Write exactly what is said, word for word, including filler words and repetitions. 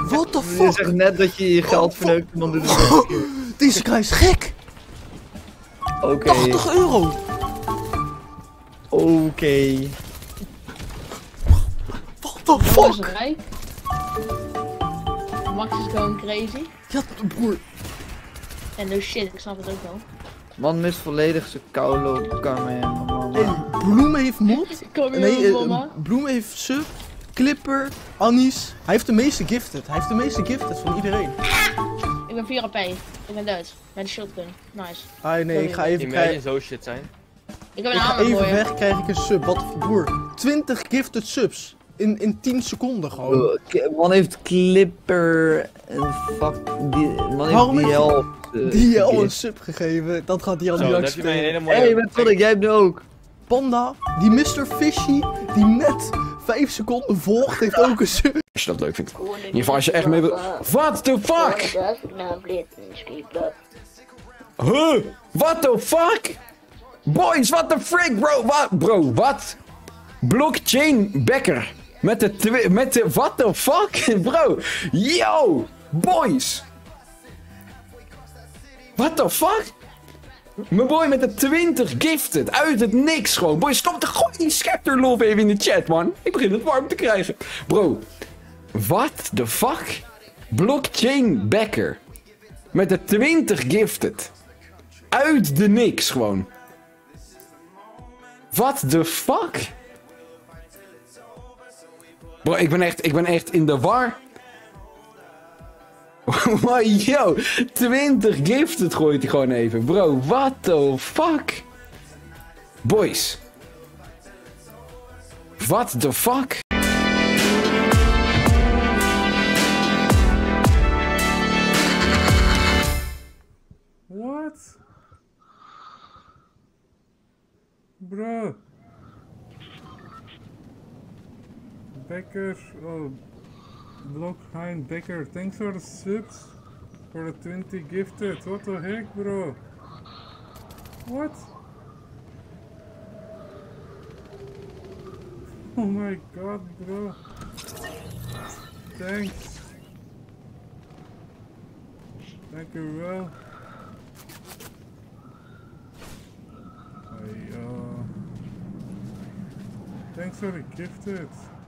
What the Je fuck? zegt net dat je je geld verneukt en dan doe je het nog een keer. Deze guy is gek! Oké. tachtig euro! Oké. What the Max is fuck? rijk. Max is gewoon crazy. Ja, broer. En no shit, ik snap het ook wel. Man mist volledig zijn Kaulo Carmen, man. En Bloem heeft mod. Kom Nee, hier, eh, mama. Bloem heeft sub. Clipper. Anis. Hij heeft de meeste gifted. Hij heeft de meeste gifted van iedereen. Ik ben vier A P. Ik ben dood. Met de shotgun. Nice. Ah nee, ik ga even Imagine kijken. zo shit zijn. Ik heb Ik een ga hamer voor even je. weg, krijg ik een sub. Wat voor broer. twintig gifted subs. In, in tien seconden gewoon. Uh, Man heeft Clipper en fuck, die, man heeft Waarom die heeft helft. uh, Die je al een gegeven. sub gegeven. Dat gaat hij al Zo, niet dan heb je mij een accepteren. hele mooie... Hé, hey, wat ik, jij hebt nu ook. Panda. Die mister Fishy. Die net vijf seconden volgt. Heeft ook een sub. Als je dat leuk vindt. In ieder geval als je echt mee wil... What the fuck? Huh? What the fuck? Boys, what the frick, bro? Wat? Bro, wat? Blockchain Becker. Met de twi- met de... What the fuck? Bro. Yo. Boys. What the fuck? Mijn boy met de twintig gifted. Uit het niks gewoon. Boy, stop te gooi die Scepter love even in de chat, man. Ik begin het warm te krijgen. Bro. What the fuck? Blockchain Becker. Met de twintig gifted. Uit de niks gewoon. What the fuck? Bro, ik ben echt, ik ben echt in de war. Maar yo, twintig gifted gooit hij gewoon even. Bro, what the fuck? Boys. What the fuck? What? Bro. Becker, oh. Blockheim Becker, thanks for the subs. For the twenty gifted. What the heck, bro? What? Oh my god, bro. Thanks. Dank u wel. Hey, uh, thanks for the gifted.